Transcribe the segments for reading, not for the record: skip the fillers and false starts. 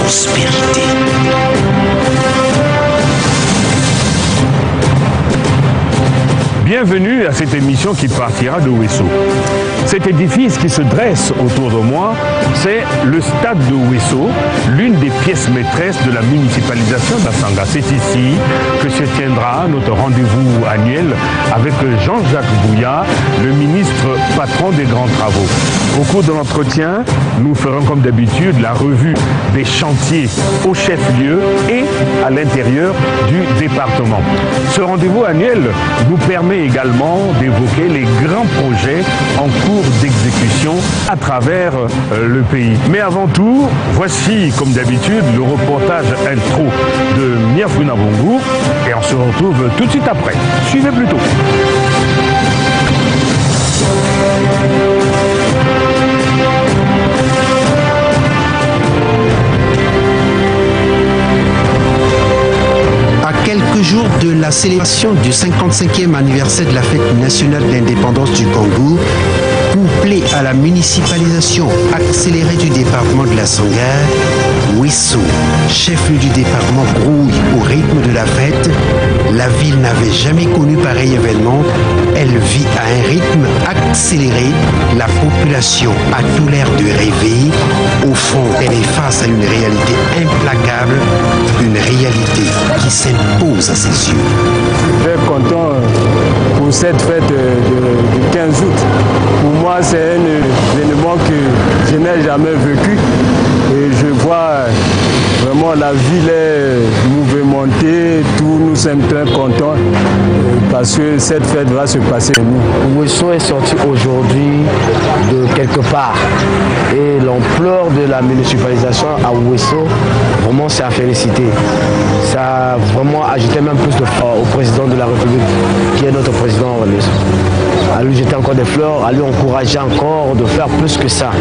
prospérité. Bienvenue à cette émission qui partira de Ouesso. Cet édifice qui se dresse autour de moi, c'est le stade de Ouesso, l'une des pièces maîtresses de la municipalisation d'Assanga. C'est ici que se tiendra notre rendez-vous annuel avec Jean-Jacques Bouya, le ministre patron des grands travaux. Au cours de l'entretien, nous ferons comme d'habitude la revue des chantiers au chef-lieu et à l'intérieur du département. Ce rendez-vous annuel nous permet également d'évoquer les grands projets en cours d'exécution à travers le pays. Mais avant tout, voici comme d'habitude le reportage intro de Miafuna Bongo et on se retrouve tout de suite après. Suivez plutôt. À quelques jours de la célébration du 55e anniversaire de la fête nationale d'indépendance du Congo, couplé à la municipalisation accélérée du département de la Sangha, Ouesso, chef-lieu du département, grouille au rythme de la fête. La ville n'avait jamais connu pareil événement. Elle vit à un rythme accéléré. La population a tout l'air de rêver. Au fond, elle est face à une réalité implacable, une réalité qui s'impose à ses yeux. Très content pour cette fête du 15 août. Pour moi, c'est un événement que je n'ai jamais vécu. Et je vois vraiment la ville est mouvementée, tous nous sommes très contents parce que cette fête va se passer chez nous. Ouesso est sorti aujourd'hui de quelque part et l'ampleur de la municipalisation à Ouesso, vraiment c'est à féliciter. Ça a vraiment ajouté même plus de foi au président de la République qui est notre président relais. À lui jeter encore des fleurs, à lui encourager encore de faire plus que ça.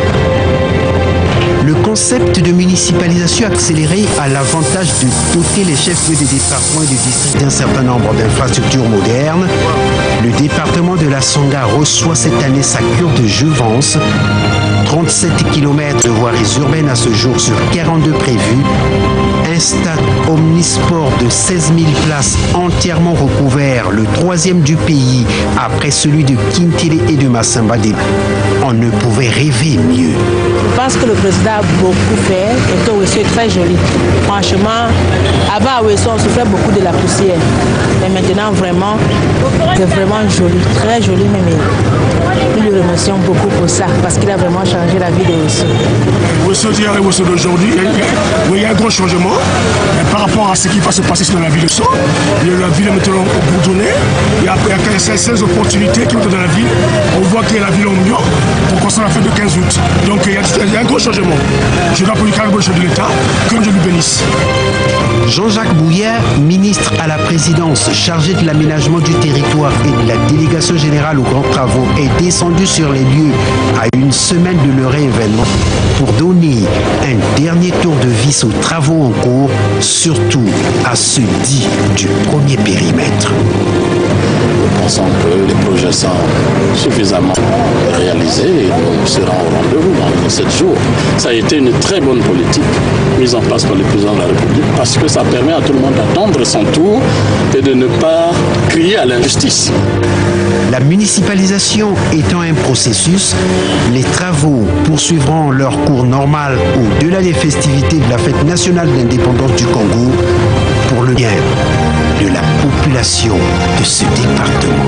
Le concept de municipalisation accélérée a l'avantage de doter les chefs-lieux des départements et des districts d'un certain nombre d'infrastructures modernes. Le département de la Sangha reçoit cette année sa cure de jouvence. 37 km de voiries urbaines à ce jour sur 42 prévues. Un stade omnisport de 16 000 places entièrement recouvert, le troisième du pays après celui de Kintele et de Massambadé. On ne pouvait rêver mieux. Je pense que le président a beaucoup fait et que Ouesso est très joli. Franchement, avant à Ouesso, on souffrait beaucoup de la poussière. Mais maintenant, vraiment, c'est vraiment joli, très joli même. Nous lui remercions beaucoup pour ça, parce qu'il a vraiment changé la vie de Ouesso. Ouesso d'hier et Ouesso d'aujourd'hui, il y a un gros changement par rapport à ce qui va se passer dans la ville de Ouesso. La ville est maintenant bourdonnée, il y a 16 opportunités qui sont dans la ville. On voit que la ville est en mieux pour construire la fête de 15 août. Donc il y a un gros changement. Je dois pour lui le chef de l'État, que Dieu lui bénisse. Jean-Jacques Bouya, ministre à la présidence chargé de l'aménagement du territoire et de la délégation générale aux grands travaux, est descendu sur les lieux à une semaine de leur événement pour donner un dernier tour de vis aux travaux en cours, surtout à ceux dits du premier périmètre. Nous pensons que les projets sont suffisamment réalisés et nous serons au rendez-vous dans 7 jours. Ça a été une très bonne politique mise en place par le président de la République parce que ça permet à tout le monde d'attendre son tour et de ne pas crier à l'injustice. La municipalisation étant un processus, les travaux poursuivront leur cours normal au-delà des festivités de la fête nationale d'indépendance du Congo pour le bien de la population de ce département.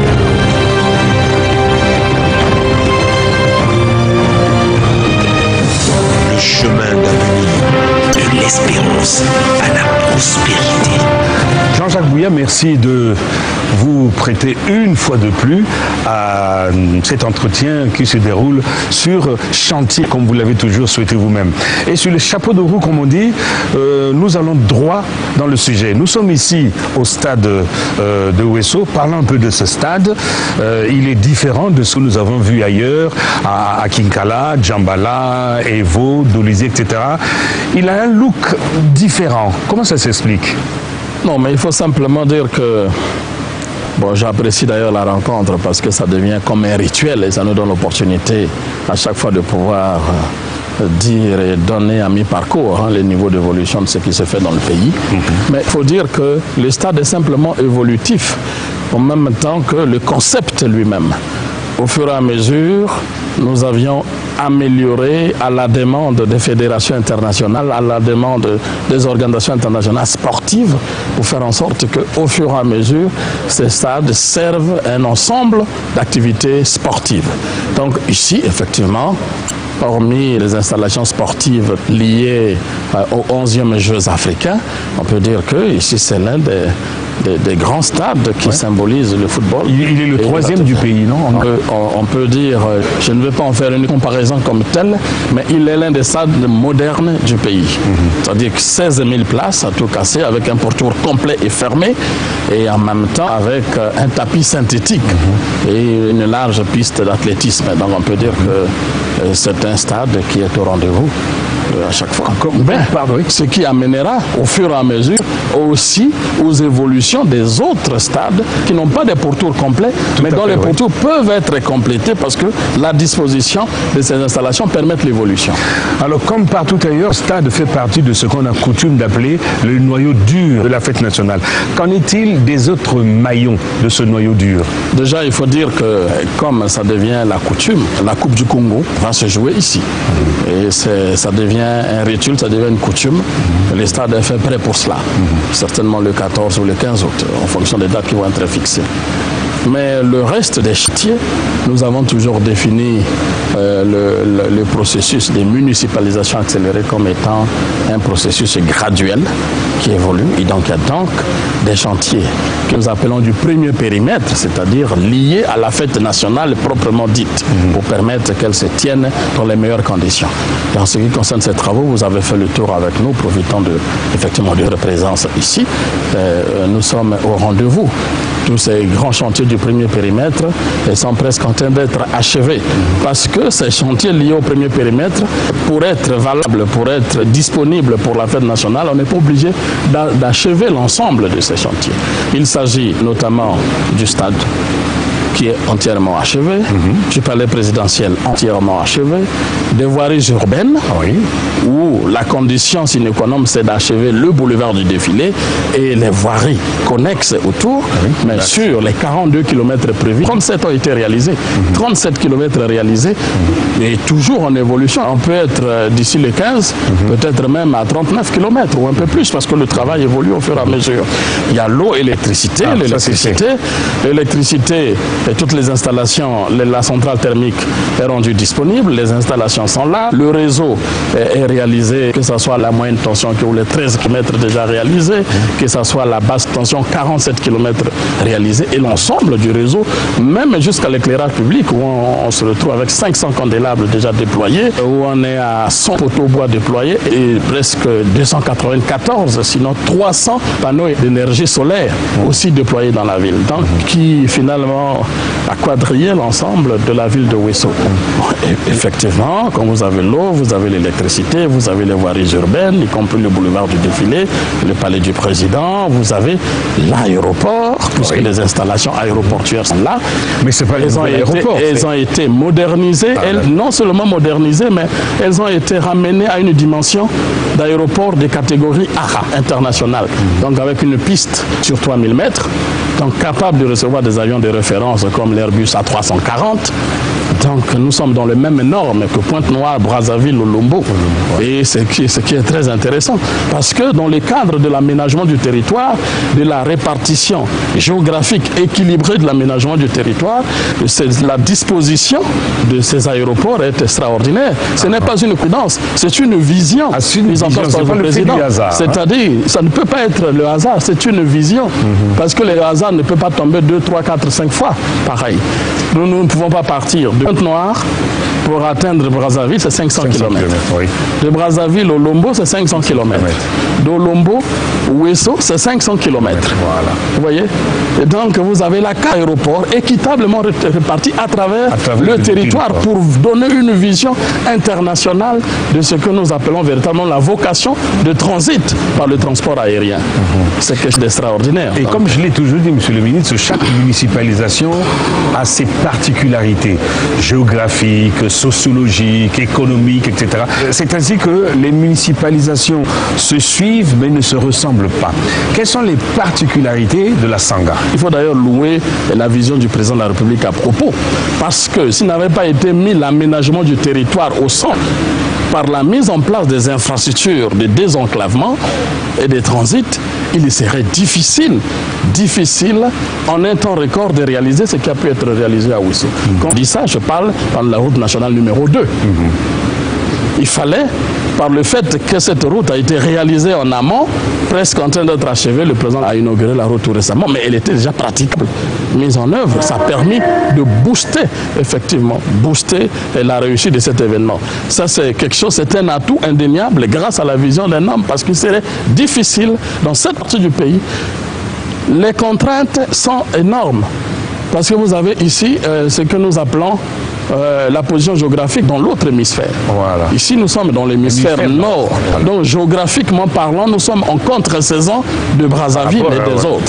Le chemin d'avenir, de l'espérance à la prospérité. Jean-Jacques Bouya, merci de vous prêter une fois de plus à cet entretien qui se déroule sur chantier, comme vous l'avez toujours souhaité vous-même. Et sur le chapeau de roue, comme on dit, nous allons droit dans le sujet. Nous sommes ici au stade de Ouesso. Parlons un peu de ce stade. Il est différent de ce que nous avons vu ailleurs, à Kinkala, Djambala, Evo, Dolisie, etc. Il a un look différent. Comment ça s'explique? Non, mais il faut simplement dire que bon, j'apprécie d'ailleurs la rencontre parce que ça devient comme un rituel et ça nous donne l'opportunité à chaque fois de pouvoir dire et donner à mi-parcours le niveau d'évolution de ce qui se fait dans le pays. Mais il faut dire que le stade est simplement évolutif, en même temps que le concept lui-même. Au fur et à mesure, nous avions amélioré à la demande des fédérations internationales, à la demande des organisations internationales sportives, pour faire en sorte qu'au fur et à mesure, ces stades servent un ensemble d'activités sportives. Donc ici, effectivement, hormis les installations sportives liées aux 11e Jeux africains, on peut dire que ici c'est l'un des grands stades qui symbolisent le football. Il est le troisième du pays, non? On peut dire, je ne vais pas en faire une comparaison comme telle, mais il est l'un des stades modernes du pays. C'est-à-dire que 16 000 places à tout casser, avec un pourtour complet et fermé, et en même temps avec un tapis synthétique et une large piste d'athlétisme. Donc on peut dire que c'est un stade qui est au rendez-vous à chaque fois. Ce qui amènera au fur et à mesure aussi aux évolutions des autres stades qui n'ont pas des pourtours complets, mais dont les pourtours peuvent être complétés parce que la disposition de ces installations permet l'évolution. Alors, comme partout ailleurs, le stade fait partie de ce qu'on a coutume d'appeler le noyau dur de la fête nationale. Qu'en est-il des autres maillons de ce noyau dur? Déjà, il faut dire que, comme ça devient la coutume, la Coupe du Congo va se jouer ici. Et ça devient un rituel, ça devient une coutume. Les stades est fait prêt pour cela. Certainement le 14 ou le 15 août, en fonction des dates qui vont être fixées. Mais le reste des chantiers, nous avons toujours défini le processus de municipalisation accélérée comme étant un processus graduel qui évolue. Et donc il y a donc des chantiers que nous appelons du premier périmètre, c'est-à-dire liés à la fête nationale proprement dite, pour permettre qu'elle se tienne dans les meilleures conditions. Dans ce qui concerne ces travaux, vous avez fait le tour avec nous, profitant effectivement de votre présence ici. Nous sommes au rendez-vous. Tous ces grands chantiers du premier périmètre sont presque en train d'être achevés. Parce que ces chantiers liés au premier périmètre, pour être valables, pour être disponibles pour la fête nationale, on n'est pas obligé d'achever l'ensemble de ces chantiers. Il s'agit notamment du stade, qui est entièrement achevé, du palais présidentiel entièrement achevé, des voiries urbaines, où la condition sine qua non, c'est d'achever le boulevard du défilé et les voiries connexes autour, mais sur les 42 km prévus, 37 ont été réalisés, 37 km réalisés, et toujours en évolution. On peut être d'ici les 15, peut-être même à 39 km ou un peu plus, parce que le travail évolue au fur et à mesure. Il y a l'eau, l'électricité, l'électricité et toutes les installations, la centrale thermique est rendue disponible, les installations sont là, le réseau est réalisé, que ce soit la moyenne tension ou les 13 km déjà réalisés, que ce soit la basse tension 47 km réalisés, et l'ensemble du réseau, même jusqu'à l'éclairage public, où on se retrouve avec 500 candélabres déjà déployés, où on est à 100 poteaux bois déployés et presque 294, sinon 300 panneaux d'énergie solaire aussi déployés dans la ville, donc qui finalement a quadrillé l'ensemble de la ville de Ouesso. Effectivement, quand vous avez l'eau, vous avez l'électricité, vous avez les voiries urbaines, y compris le boulevard du défilé, le palais du président, vous avez l'aéroport, puisque les installations aéroportuaires sont là. Mais c'est pas les aéroports. Elles ont été modernisées, non seulement modernisées, mais elles ont été ramenées à une dimension d'aéroport de catégorie ARA, internationale. Donc avec une piste sur 3000 mètres, donc capable de recevoir des avions de référence comme l'Airbus A340. Donc nous sommes dans les mêmes normes que Pointe-Noire, Brazzaville ou Lombo. Et ce qui est très intéressant, parce que dans le cadre de l'aménagement du territoire, de la répartition géographique équilibrée de l'aménagement du territoire, la disposition de ces aéroports est extraordinaire. Ce n'est pas une coïncidence, c'est une vision mise en place par le président. C'est-à-dire, ça ne peut pas être le hasard, c'est une vision. Parce que le hasard ne peut pas tomber 2, 3, 4, 5 fois pareil. Nous ne pouvons pas partir de Pointe-Noire pour atteindre Brazzaville, c'est 500 km. De Brazzaville au Lombo, c'est 500 km. De Lombo au Ouesso, c'est 500 km. Voilà. Vous voyez? Et donc, vous avez la carte aéroport équitablement répartie à travers le territoire pour donner une vision internationale de ce que nous appelons véritablement la vocation de transit par le transport aérien. C'est quelque chose d'extraordinaire. Et comme je l'ai toujours dit, Monsieur le ministre, chaque municipalisation a ses particularités. géographiques, sociologiques, économiques, etc. C'est ainsi que les municipalisations se suivent mais ne se ressemblent pas. Quelles sont les particularités de la Sangha? Il faut d'ailleurs louer la vision du président de la République à propos, parce que s'il n'avait pas été mis l'aménagement du territoire au centre, par la mise en place des infrastructures de désenclavement et de transit, il serait difficile en un temps record de réaliser ce qui a pu être réalisé à Ouesso. Quand je dis ça, je parle de la route nationale numéro 2. Il fallait, par le fait que cette route a été réalisée en amont, presque en train d'être achevée, le président a inauguré la route tout récemment, mais elle était déjà praticable, mise en œuvre. Ça a permis de booster, effectivement, la réussite de cet événement. Ça, c'est quelque chose, c'est un atout indéniable grâce à la vision d'un homme, parce qu'il serait difficile, dans cette partie du pays, les contraintes sont énormes. Parce que vous avez ici ce que nous appelons la position géographique dans l'autre hémisphère. Voilà. Ici, nous sommes dans l'hémisphère nord. Voilà. Donc, géographiquement parlant, nous sommes en contre-saison de Brazzaville et des autres.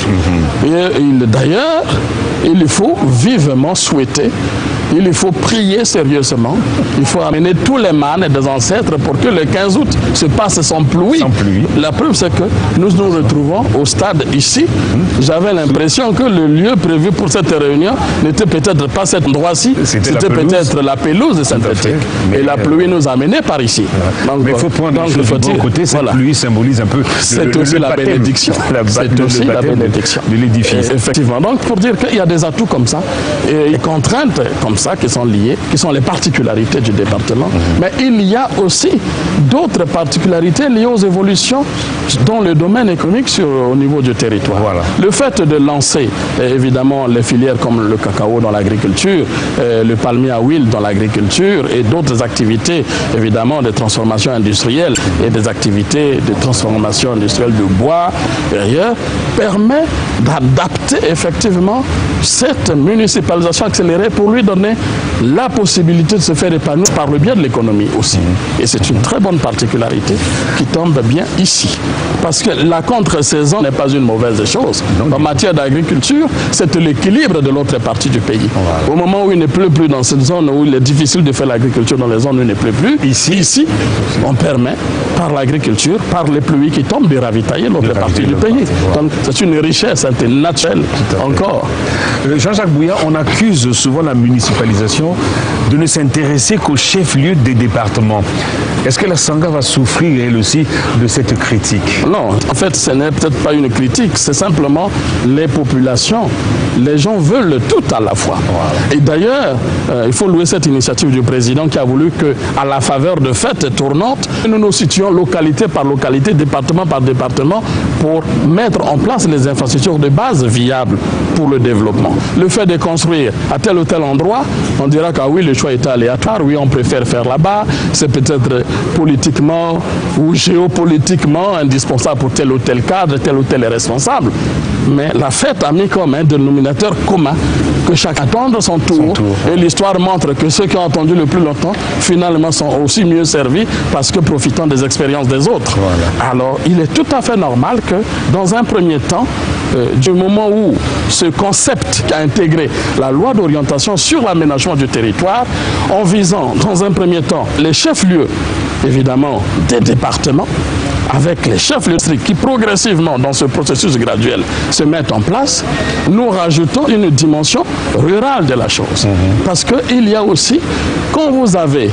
Et d'ailleurs, il faut vivement souhaiter, il faut prier sérieusement, il faut amener tous les mânes des ancêtres pour que le 15 août se passe sans pluie. La preuve, c'est que nous nous retrouvons au stade ici. J'avais l'impression que le lieu prévu pour cette réunion n'était peut-être pas cet endroit-ci, c'était peut-être la pelouse synthétique. Et la pluie nous a amenés par ici. Donc, mais il faut prendre les choses du bon côté, cette pluie symbolise un peu c'est aussi la bénédiction. C'est aussi la bénédiction de l'édifice. Effectivement. Donc, pour dire qu'il y a des atouts comme ça, et des contraintes comme ça qui sont liées, qui sont les particularités du département. Mais il y a aussi d'autres particularités liées aux évolutions dans le domaine économique au niveau du territoire. Voilà. Le fait de lancer évidemment les filières comme le cacao dans l'agriculture, le palmier à huile dans l'agriculture et d'autres activités évidemment de transformation industrielle et des activités de transformation industrielle du bois et ailleurs, permet d'adapter effectivement cette municipalisation accélérée pour lui donner la possibilité de se faire épanouir par le biais de l'économie aussi. Et c'est une très bonne particularité qui tombe bien ici. Parce que la contre-saison n'est pas une mauvaise chose. En matière d'agriculture, c'est l'équilibre de l'autre partie du pays. Voilà. Au moment où il ne pleut plus dans cette zone, où il est difficile de faire l'agriculture dans les zones où il ne pleut plus, ici, on permet, par l'agriculture, par les pluies qui tombent, de ravitailler l'autre partie du pays. Donc c'est une richesse naturelle encore. Jean-Jacques Bouya, on accuse souvent la municipalisation de ne s'intéresser qu'aux chefs-lieux des départements. Est-ce que la Sangha va souffrir, elle aussi, de cette critique? Non, en fait, ce n'est peut-être pas une critique, c'est simplement les populations. Les gens veulent tout à la fois. Voilà. Et d'ailleurs, il faut louer cette initiative du président qui a voulu qu'à la faveur de fêtes tournantes, nous nous situions localité par localité, département par département, pour mettre en place les infrastructures de base viables pour le développement. Le fait de construire à tel ou tel endroit, on dira que oui, le choix est aléatoire, oui, on préfère faire là-bas, c'est peut-être politiquement ou géopolitiquement indispensable pour tel ou tel cadre, tel ou tel est responsable. Mais la fête a mis comme un dénominateur commun que chacun attende son tour. Et l'histoire montre que ceux qui ont attendu le plus longtemps, finalement, sont aussi mieux servis parce que profitant des expériences des autres. Voilà. Alors, il est tout à fait normal que, dans un premier temps, du moment où ce concept qui a intégré la loi d'orientation sur l'aménagement du territoire, en visant, dans un premier temps, les chefs-lieux, évidemment, des départements, avec les chefs de district qui progressivement dans ce processus graduel se mettent en place, nous rajoutons une dimension rurale de la chose. Parce qu'il y a aussi, quand vous avez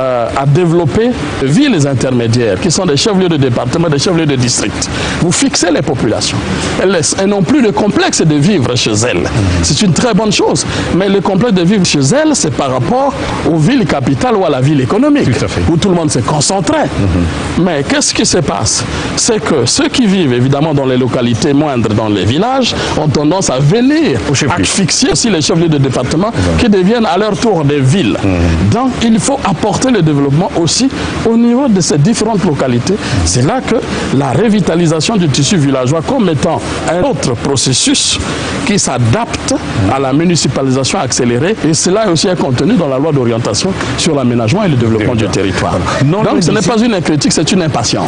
à développer villes intermédiaires qui sont des chefs-lieux de département, des chefs-lieux de district, vous fixez les populations. Elles n'ont plus de complexe de vivre chez elles. C'est une très bonne chose. Mais le complexe de vivre chez elles, c'est par rapport aux villes capitales ou à la ville économique, où tout le monde s'est concentré. Mais qu'est-ce qui se passe? C'est que ceux qui vivent évidemment dans les localités moindres, dans les villages, ont tendance à venir asphyxier aussi les chefs-lieux de département qui deviennent à leur tour des villes. Donc il faut apporter le développement aussi au niveau de ces différentes localités. C'est là que la revitalisation du tissu villageois comme étant un autre processus qui s'adapte à la municipalisation accélérée, et cela aussi est contenu dans la loi d'orientation sur l'aménagement et le développement du territoire. Donc ce n'est pas une critique, c'est une impatience.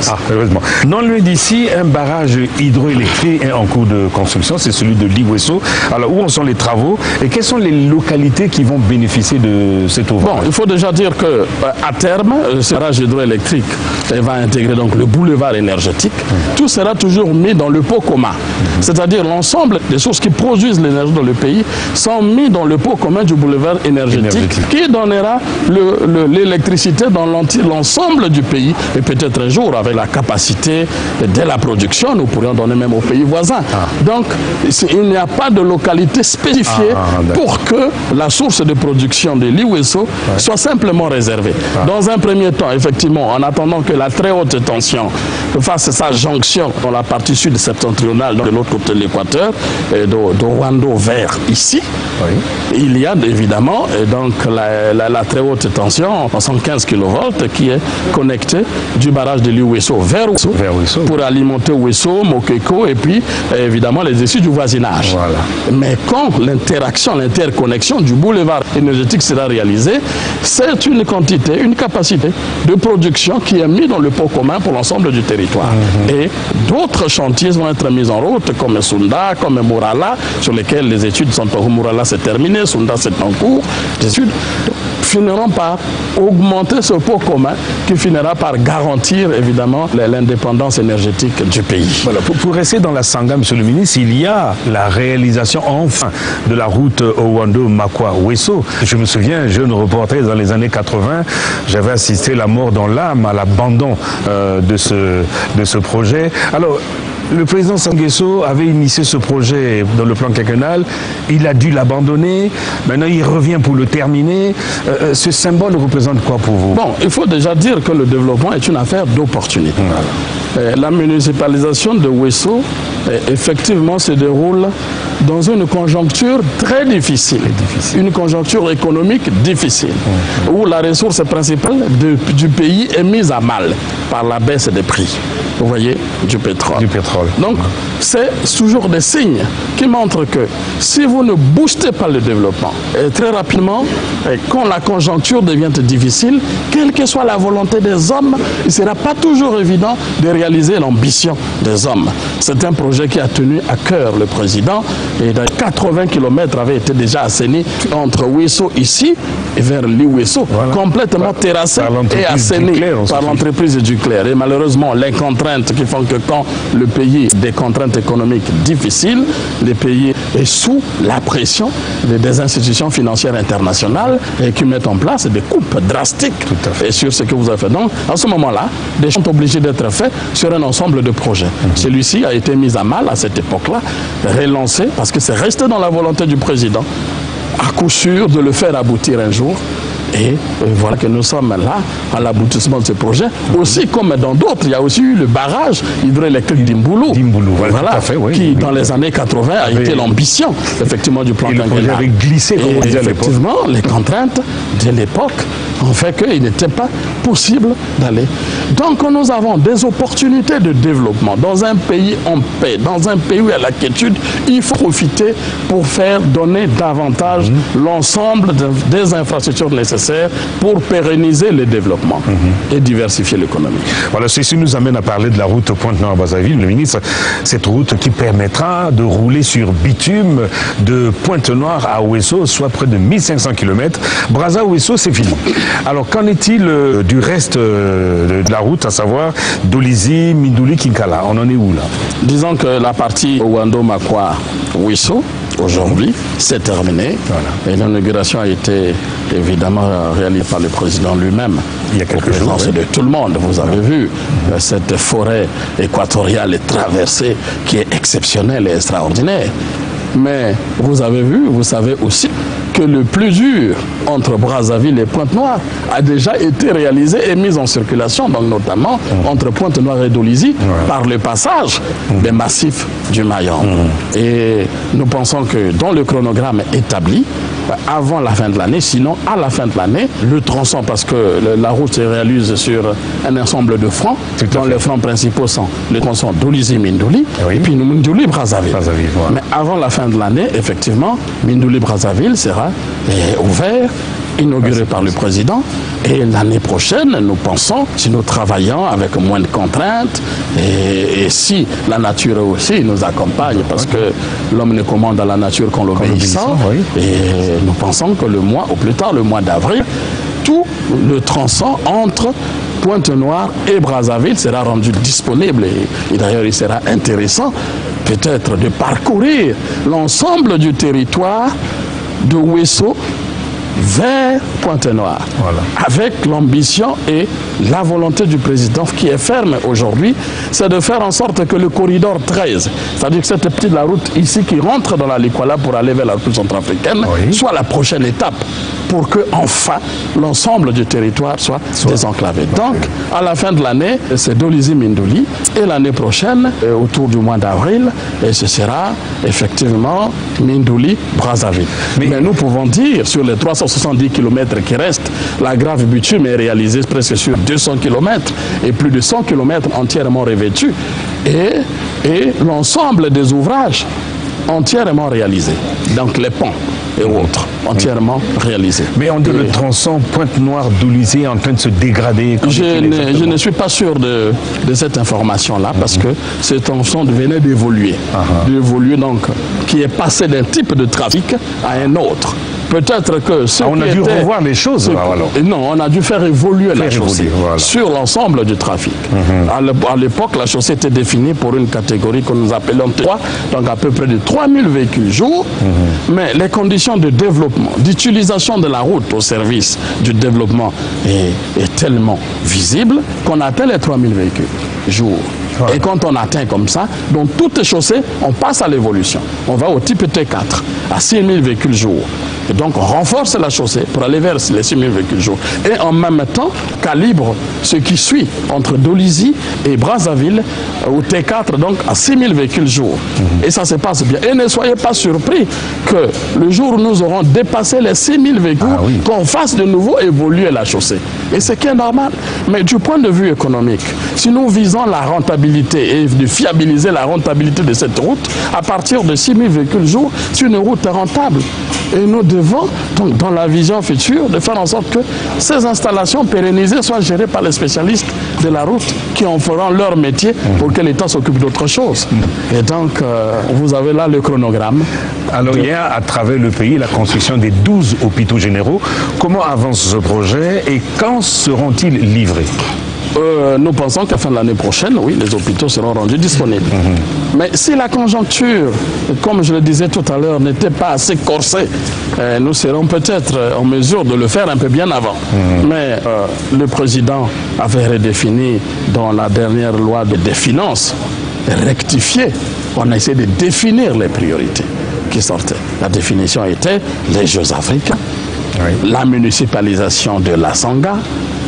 sérieusement. Non loin d'ici, un barrage hydroélectrique est en cours de construction, c'est celui de Liwesso. Alors, où en sont les travaux et quelles sont les localités qui vont bénéficier de cet ouvrage? Bon, il faut déjà dire qu'à terme, ce barrage hydroélectrique va intégrer donc le boulevard énergétique. Tout sera toujours mis dans le pot commun. C'est-à-dire l'ensemble des sources qui produisent l'énergie dans le pays sont mis dans le pot commun du boulevard énergétique. Qui donnera l'électricité dans l'ensemble du pays et peut-être un jour avec la capacité de la production, nous pourrions donner même aux pays voisins. Donc il n'y a pas de localité spécifiée pour que la source de production de Liwesso soit simplement réservée. Dans un premier temps, effectivement, en attendant que la très haute tension fasse sa jonction dans la partie sud septentrionale, de l'autre côté de l'équateur, de Rwando vers ici, il y a évidemment donc la très haute tension en 115 kV qui est connectée du barrage de Liwesso vers Wesso pour alimenter Wesso, Mokeko et puis évidemment les issues du voisinage. Voilà. Mais quand l'interconnexion du boulevard énergétique sera réalisée, c'est une quantité, une capacité de production qui est mise dans le pot commun pour l'ensemble du territoire. Et d'autres chantiers vont être mis en route comme Sunda, comme Mourala, sur lesquels les études sont en cours. Mourala c'est terminé, Sunda c'est en cours. Les études finiront par augmenter ce pot commun qui finira par garantir évidemment l'indépendance énergétique du pays. Voilà, pour rester dans la Sangha, monsieur le ministre, il y a la réalisation enfin de la route Owando-Makwa-Wesso. Je me souviens, jeune reporter dans les années 80, j'avais assisté la mort dans l'âme à l'abandon de ce projet. Alors, le président Sassou Nguesso avait initié ce projet dans le plan quinquennal, il a dû l'abandonner, maintenant il revient pour le terminer. Ce symbole représente quoi pour vous? Bon, il faut déjà dire que le développement est une affaire d'opportunité. La municipalisation de Wesso, effectivement, se déroule dans une conjoncture très difficile, une conjoncture économique difficile, où la ressource principale du pays est mise à mal par la baisse des prix, vous voyez, du pétrole. Donc, c'est toujours des signes qui montrent que si vous ne boostez pas le développement, très rapidement, quand la conjoncture devient difficile, quelle que soit la volonté des hommes, il ne sera pas toujours évident de réaliser l'ambition des hommes. C'est un projet qui a tenu à cœur le président et 80 km avaient été déjà assainis entre Wesso ici et vers Liwesso, complètement terrassé et assaini par l'entreprise du Clair. Et malheureusement, les contraintes qui font que quand le pays a des contraintes économiques difficiles, le pays est sous la pression des institutions financières internationales et qui mettent en place des coupes drastiques et sur ce que vous avez fait. Donc, à ce moment-là, des choses sont obligées d'être faites sur un ensemble de projets. Celui-ci a été mis à mal à cette époque-là, relancé parce que c'est resté dans la volonté du président, à coup sûr de le faire aboutir un jour. Et voilà que nous sommes là à l'aboutissement de ce projet. Aussi comme dans d'autres, il y a aussi eu le barrage hydroélectrique d'Imboulou, voilà, qui dans les années 80 a été l'ambition effectivement du plan quinquennal. Effectivement, les contraintes de l'époque ont fait qu'il n'était pas possible d'aller. Donc nous avons des opportunités de développement dans un pays en paix, dans un pays où il y a la quiétude. Il faut profiter pour faire donner davantage l'ensemble des infrastructures nécessaires pour pérenniser le développement et diversifier l'économie. Voilà, ceci nous amène à parler de la route Pointe-Noire-Brazzaville. Le ministre, cette route qui permettra de rouler sur bitume de Pointe-Noire à Wesso, soit près de 1500 km. Brazza-Wesso, c'est fini. Alors, qu'en est-il du reste de la route, à savoir Dolizy, Mindouli, Kinkala? On en est où là? Disons que la partie Owando-Makwa-Wesso, aujourd'hui, c'est terminé. Et l'inauguration a été évidemment réalisée par le président lui-même. Il y a quelque chose de tout le monde. Vous avez vu cette forêt équatoriale et traversée qui est exceptionnelle et extraordinaire. Mais vous avez vu, vous savez aussi que le plus dur entre Brazzaville et Pointe-Noire a déjà été réalisé et mis en circulation, donc notamment entre Pointe-Noire et Dolizy, par le passage des massifs du Mayon. Et nous pensons que dans le chronogramme établi, avant la fin de l'année, sinon à la fin de l'année, le tronçon, parce que la route se réalise sur un ensemble de fronts, dont les fronts principaux sont le tronçon Dolizy-Mindouli, et puis Mindouli-Brazzaville. Mais avant la fin de l'année, effectivement, Mindouli-Brazzaville sera ouvert inauguré par le président. Et l'année prochaine, nous pensons, si nous travaillons avec moins de contraintes et si la nature aussi nous accompagne, parce que l'homme ne commande à la nature qu'en l'obéissant, et nous pensons que le mois, au plus tard le mois d'avril, tout le tronçon entre Pointe-Noire et Brazzaville sera rendu disponible et d'ailleurs il sera intéressant peut-être de parcourir l'ensemble du territoire de Ouesso vers Pointe-Noire, avec l'ambition et la volonté du président qui est ferme aujourd'hui, c'est de faire en sorte que le corridor 13, c'est-à-dire que cette petite la route ici qui rentre dans la Likwala pour aller vers la République centrafricaine, soit la prochaine étape pour que enfin l'ensemble du territoire soit désenclavé. Donc, à la fin de l'année, c'est Dolisie-Minduli et l'année prochaine, autour du mois d'avril, et ce sera effectivement Minduli-Brazzaville. Mais nous pouvons dire, sur les 370 km qui restent, la grave bitume est réalisée presque sur 200 km et plus de 100 km entièrement revêtus et l'ensemble des ouvrages entièrement réalisés. Donc les ponts et autres, entièrement réalisés. Mais on dit le tronçon Pointe-Noire-Dolisie est en train de se dégrader. Je ne suis pas sûr de cette information-là, parce que ce tronçon venait d'évoluer. Donc, qui est passé d'un type de trafic à un autre. Peut-être que on a dû revoir les choses. Non, on a dû faire évoluer la chaussée sur l'ensemble du trafic. À l'époque, la chaussée était définie pour une catégorie que nous appelons 3, donc à peu près de 3000 véhicules jour. Mais les conditions de développement, d'utilisation de la route au service du développement est tellement visible qu'on atteint les 3000 véhicules jour. Et quand on atteint comme ça, donc toutes les chaussées, on passe à l'évolution. On va au type T4, à 6000 véhicules jour. Et donc on renforce la chaussée pour aller vers les 6000 véhicules jour. Et en même temps, calibre ce qui suit entre Dolisie et Brazzaville au T4, donc à 6000 véhicules jour. Et ça se passe bien. Et ne soyez pas surpris que le jour où nous aurons dépassé les 6000 véhicules, qu'on fasse de nouveau évoluer la chaussée. Et ce qui est normal. Mais du point de vue économique, si nous visons la rentabilité et de fiabiliser la rentabilité de cette route, à partir de 6000 véhicules jour, c'est une route rentable. Et nous devons, donc, dans la vision future, de faire en sorte que ces installations pérennisées soient gérées par les spécialistes de la route qui en feront leur métier pour que l'État s'occupe d'autre chose. Et donc, vous avez là le chronogramme. Alors, il y a à travers le pays la construction des 12 hôpitaux généraux. Comment avance ce projet et quand seront-ils livrés ? Nous pensons qu'à la fin de l'année prochaine, oui, les hôpitaux seront rendus disponibles. Mais si la conjoncture, comme je le disais tout à l'heure, n'était pas assez corsée, nous serons peut-être en mesure de le faire un peu bien avant. Mais le président avait redéfini dans la dernière loi des finances, rectifié, on a essayé de définir les priorités qui sortaient. La définition était les Jeux africains, la municipalisation de la Sangha,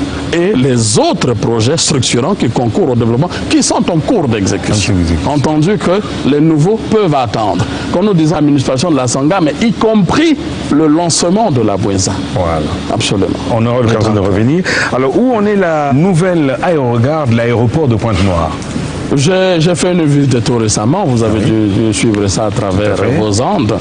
et les autres projets structurants qui concourent au développement, qui sont en cours d'exécution. Entendu que les nouveaux peuvent attendre. Comme nous disons l'administration de la Sangha, mais y compris le lancement de la Boueza. Voilà. Absolument. On aura l'occasion de revenir. Alors, où en est la nouvelle aérogare de l'aéroport de Pointe-Noire ? J'ai fait une visite tout récemment, vous avez dû suivre ça à travers vos ondes.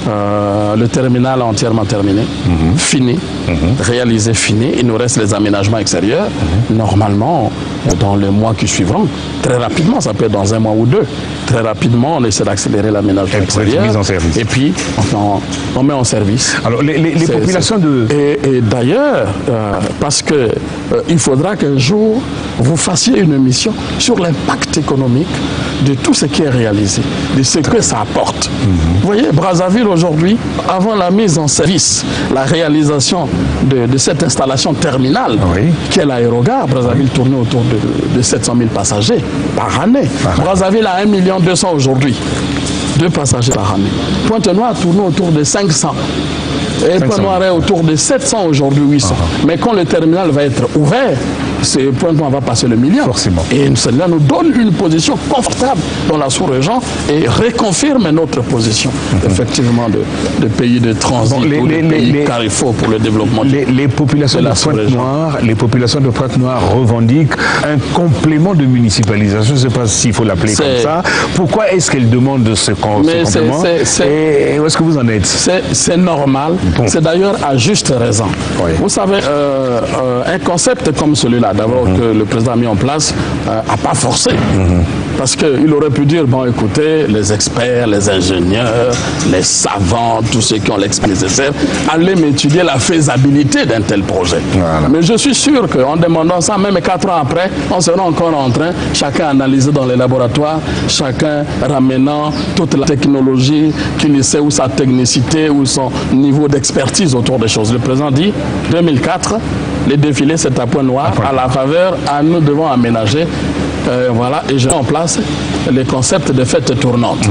Le terminal entièrement terminé, fini, réalisé, fini. Il nous reste les aménagements extérieurs. Normalement, dans les mois qui suivront, très rapidement, ça peut être dans un mois ou deux, très rapidement, on essaie d'accélérer l'aménagement extérieur. Et puis, on met en service. Alors, les populations de... Et d'ailleurs, parce que il faudra qu'un jour, vous fassiez une émission sur l'impact économique de tout ce qui est réalisé, de ce que ça apporte. Vous voyez, Brazzaville aujourd'hui, avant la mise en service, la réalisation de cette installation terminale, qui est l'aérogare, Brazzaville tournait autour de 700 000 passagers par année. Brazzaville a 1 200 000 aujourd'hui, 2 passagers par année. Pointe-Noire tourne autour de 500. Et Pointe-Noire est autour de 700 aujourd'hui, 800. Mais quand le terminal va être ouvert, Pointe-Noire va passer le million. Forcément. Et cela nous donne une position confortable dans la sous-région et réconfirme notre position, effectivement, de pays de transit ou de pays carrefour pour le développement les populations de Pointe-Noire, les populations de Pointe-Noire revendiquent un complément de municipalisation, je ne sais pas s'il faut l'appeler comme ça. Pourquoi est-ce qu'elles demandent ce complément et où est-ce que vous en êtes? C'est normal, c'est d'ailleurs à juste raison. Oui. Vous savez, un concept comme celui-là, d'abord que le président a mis en place, n'a pas forcé. Parce qu'il aurait pu dire, bon écoutez, les experts, les ingénieurs, les savants, tous ceux qui ont l'expérience nécessaire, allez m'étudier la faisabilité d'un tel projet. Voilà. Mais je suis sûr qu'en demandant ça, même 4 ans après, on sera encore en train, chacun analyser dans les laboratoires, chacun ramenant toute la technologie, qu'il sait où sa technicité, où son niveau d'expertise autour des choses. Le président dit, 2004, les défilés, c'est à Pointe-Noire, à la faveur, nous devons aménager. Voilà, et je mets en place les concepts de fêtes tournantes.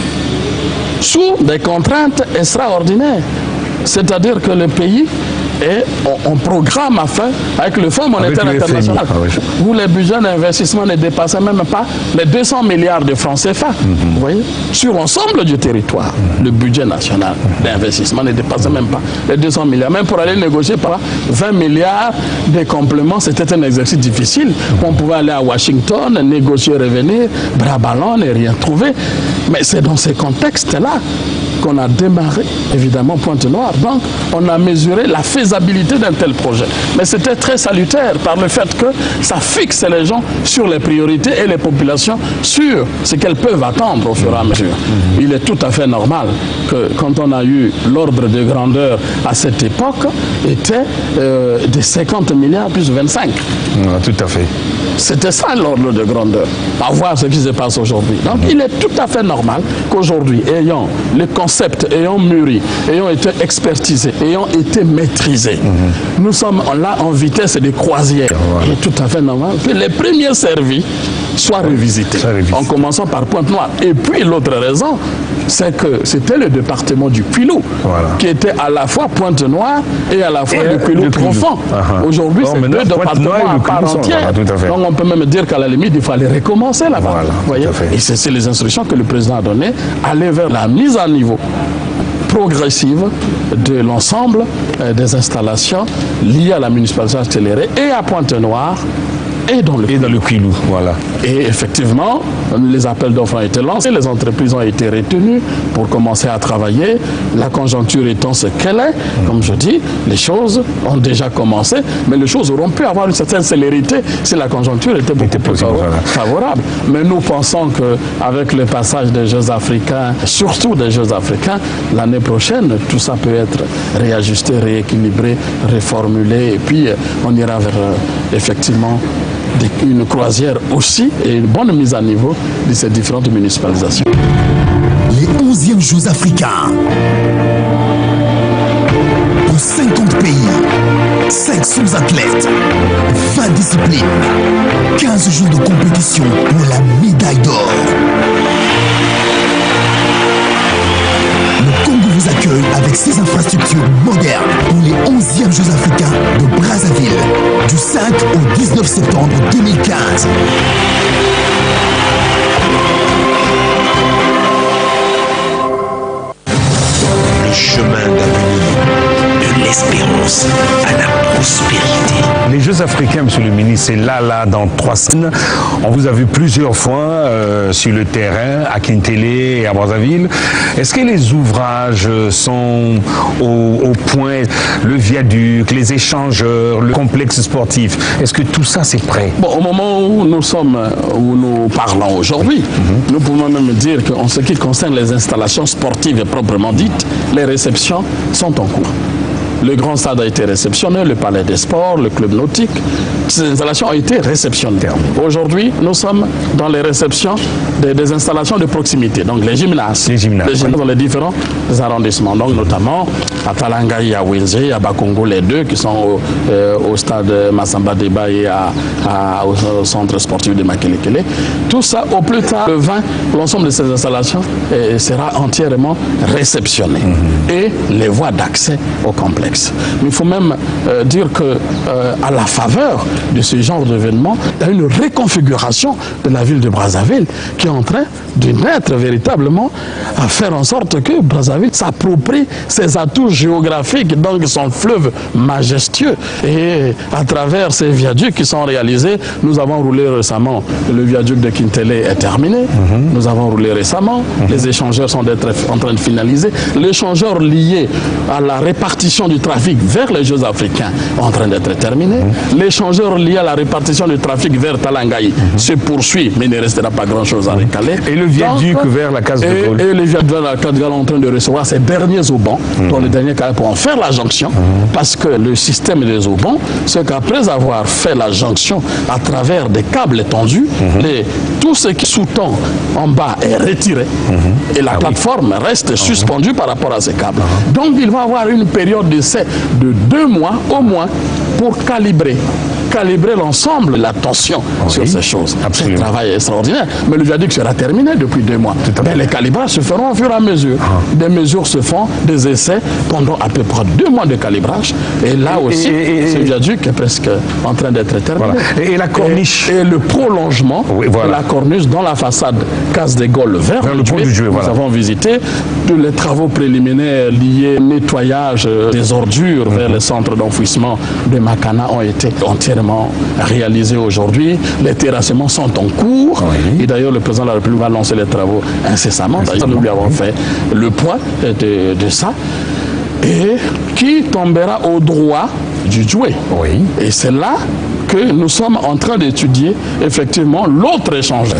Sous des contraintes extraordinaires. C'est-à-dire que le pays est en programme à faire avec le Fonds monétaire international, où les budgets d'investissement ne dépassaient même pas les 200 milliards de francs CFA. Vous voyez, sur l'ensemble du territoire, le budget national d'investissement ne dépassait même pas les 200 milliards. Même pour aller négocier par 20 milliards de compléments, c'était un exercice difficile. On pouvait aller à Washington, négocier, revenir, bras ballants, et rien trouver. Mais c'est dans ces contextes-là qu'on a démarré, évidemment, Pointe-Noire. Donc, on a mesuré la faisabilité d'un tel projet. Mais c'était très salutaire par le fait que ça fixe les gens sur les priorités et les populations sur ce qu'elles peuvent attendre au fur et à mesure. Il est tout à fait normal que quand on a eu l'ordre de grandeur à cette époque, était de 50 milliards plus 25. Tout à fait. C'était ça l'ordre de grandeur. À voir ce qui se passe aujourd'hui. Donc, il est tout à fait normal qu'aujourd'hui, ayant les concepts, ayant mûri, ayant été expertisés, ayant été maîtrisés, nous sommes là en vitesse de croisière. Il est tout à fait normal que les premiers servis soient revisités. En commençant par Pointe-Noire. Et puis, l'autre raison, c'est que c'était le département du Quilou, qui était à la fois Pointe-Noire et à la fois le Quilou profond. Aujourd'hui, c'est deux départements à part entière. Donc, on peut même dire qu'à la limite, il fallait recommencer là-bas. Et c'est les instructions que le président a données, aller vers la mise à niveau progressive de l'ensemble des installations liées à la municipalisation accélérée et à Pointe-Noire et dans le Quilou. Voilà. Et effectivement, les appels d'offres ont été lancés, les entreprises ont été retenues pour commencer à travailler. La conjoncture étant ce qu'elle est, comme je dis, les choses ont déjà commencé, mais les choses auront pu avoir une certaine célérité si la conjoncture était beaucoup plus favorable. Mais nous pensons qu'avec le passage des Jeux africains, surtout des Jeux africains, l'année prochaine, tout ça peut être réajusté, rééquilibré, réformulé, et puis on ira vers effectivement une croisière aussi et une bonne mise à niveau de ces différentes municipalisations. Les 11e Jeux africains. Pour 50 pays, 500 athlètes, 20 disciplines, 15 jours de compétition pour la médaille d'or. Le Congo vous accueille avec ses infrastructures modernes pour les 11e Jeux africains de Brazzaville, du 5 au 19 septembre 2015. Le chemin d'avenir, de l'espérance à la prospérité. Les Jeux africains, monsieur le ministre, c'est là, dans 3 semaines. On vous a vu plusieurs fois sur le terrain, à Kintélé et à Brazzaville. Est-ce que les ouvrages sont au point, le viaduc, les échangeurs, le complexe sportif, est-ce que tout ça c'est prêt? Bon, au moment où nous parlons aujourd'hui, nous pouvons même dire qu'en ce qui concerne les installations sportives et proprement dites, les réceptions sont en cours. Le grand stade a été réceptionné, le palais des sports, le club nautique. Ces installations ont été réceptionnées. Aujourd'hui, nous sommes dans les réceptions des installations de proximité, donc les gymnases. Les gymnases dans les différents arrondissements, donc notamment à Talangaï, à Winzé, à Bakongo, les deux qui sont au stade Massamba Déba et au centre sportif de Makelekele. Tout ça, au plus tard, le 20, l'ensemble de ces installations sera entièrement réceptionné. Et les voies d'accès au complexe. complexe. Mais il faut même dire que à la faveur de ce genre d'événement, il y a une réconfiguration de la ville de Brazzaville qui est en train de naître véritablement à faire en sorte que Brazzaville s'approprie ses atouts géographiques, donc son fleuve majestueux. Et à travers ces viaducs qui sont réalisés, nous avons roulé récemment, le viaduc de Kintele est terminé, nous avons roulé récemment, les échangeurs sont en train de finaliser, l'échangeur lié à la répartition du trafic vers les Jeux africains est en train d'être terminé, l'échangeur lié à la répartition du trafic vers Talangaï se poursuit, mais il ne restera pas grand-chose à récaler. Et le viaduc vers la case de Gaulle. Et le viaduc vers la case de Gaulle est en train de recevoir ces derniers aubans, dont les derniers carrés pour en faire la jonction, parce que le système des aubans, c'est qu'après avoir fait la jonction à travers des câbles étendus, tout ce qui sous-tend en bas est retiré et la plateforme reste suspendue par rapport à ces câbles. Donc il va y avoir une période d'essai de 2 mois au moins pour calibrer l'ensemble de la tension sur ces choses. C'est un travail extraordinaire. Mais le viaduc sera terminé depuis 2 mois. Mais les calibrages se feront au fur et à mesure. Des mesures se font, des essais pendant à peu près 2 mois de calibrage. Et là aussi, ce viaduc est presque en train d'être terminé. Voilà. Et la corniche. Et le prolongement de la corniche dans la façade Case des Gaules vers le pont du Jouet. Nous avons visité tous les travaux préliminaires liés au nettoyage des ordures vers le centre d'enfouissement de Makana ont été entièrement réalisés aujourd'hui. Les terrassements sont en cours. Et d'ailleurs, le président de la République va lancer les travaux incessamment. D'ailleurs, nous lui avons fait le point de ça. Et qui tombera au droit du Jouet. Et c'est là que nous sommes en train d'étudier effectivement l'autre échangeur.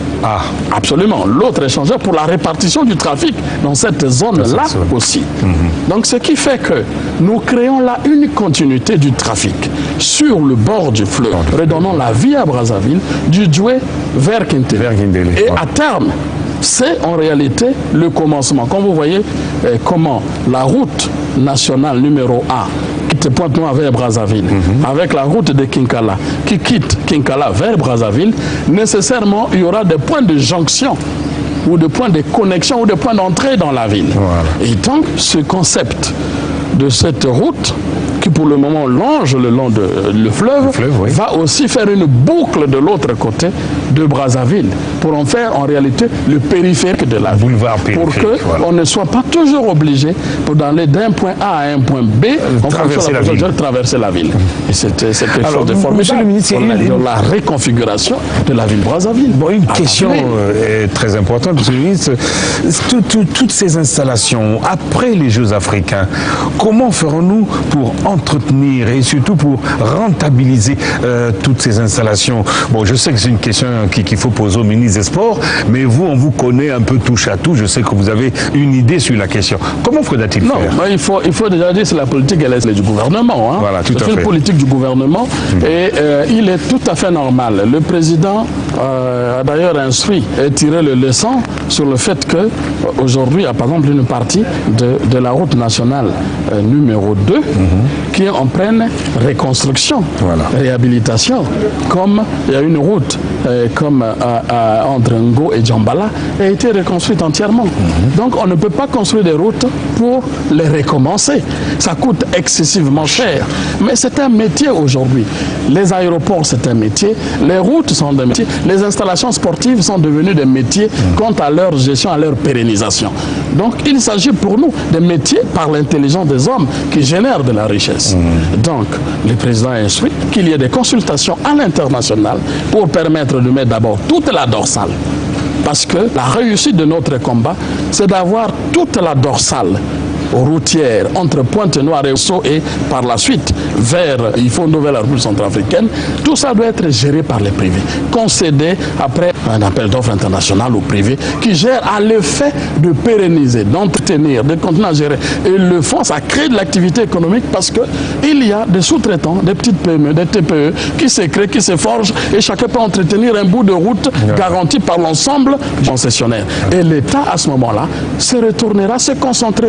Absolument, l'autre échangeur pour la répartition du trafic dans cette zone-là aussi. Donc ce qui fait que nous créons là une continuité du trafic sur le bord du fleuve, redonnant la vie à Brazzaville, du Jouet vers Kintele. Et à terme, c'est en réalité le commencement. Comme vous voyez comment la route nationale numéro 1 quitte Pointe-Noire vers Brazzaville, avec la route de Kinkala qui quitte Kinkala vers Brazzaville, nécessairement il y aura des points de jonction ou des points de connexion ou des points d'entrée dans la ville. Et donc ce concept de cette route qui pour le moment longe le long de le fleuve, va aussi faire une boucle de l'autre côté de Brazzaville pour en faire en réalité le périphérique de la ville. Pour qu'on ne soit pas toujours obligé pour d'aller d'un point A à un point B en traverser la ville. Et c'est quelque chose de formidable dans la réconfiguration de la ville Brazzaville. Bon, une question très importante, Monsieur le ministre. Toutes ces installations, après les Jeux africains, comment ferons-nous pour entretenir et surtout pour rentabiliser toutes ces installations? Bon, je sais que c'est une question qu'il faut poser au ministre des Sports, mais vous, on vous connaît un peu touche à tout. Je sais que vous avez une idée sur la question. Comment faudra-t-il faire? Non, il faut déjà dire que c'est la politique du gouvernement. Voilà, tout à fait. C'est une politique du gouvernement et il est tout à fait normal. Le président a d'ailleurs instruit et tiré le leçon sur le fait que aujourd'hui, il y a par exemple une partie de la route nationale numéro 2 qui est en pleine reconstruction, réhabilitation, comme il y a une route comme entre Ngo et Djambala a été reconstruite entièrement. Donc on ne peut pas construire des routes pour les recommencer. Ça coûte excessivement cher. Mais c'est un métier aujourd'hui. Les aéroports, c'est un métier. Les routes sont des métiers. Les installations sportives sont devenues des métiers quant à leur gestion, à leur pérennisation. Donc il s'agit pour nous des métiers par l'intelligence des hommes qui génèrent de la richesse. Donc le président a instruit qu'il y ait des consultations à l'international pour permettre de mettre d'abord toute la dorsale. Parce que la réussite de notre combat, c'est d'avoir toute la dorsale routière entre Pointe-Noire et Osso et par la suite vers Ifondo, vers la République centrafricaine. Tout ça doit être géré par les privés, concédé après un appel d'offres international au privé qui gère à l'effet de pérenniser, d'entretenir, de continuer à gérer. Et le fond, ça crée de l'activité économique parce qu'il y a des sous-traitants, des petites PME, des TPE qui se créent, qui se forgent et chacun peut entretenir un bout de route garanti par l'ensemble du concessionnaire. Et l'État, à ce moment-là, se retournera, se concentrera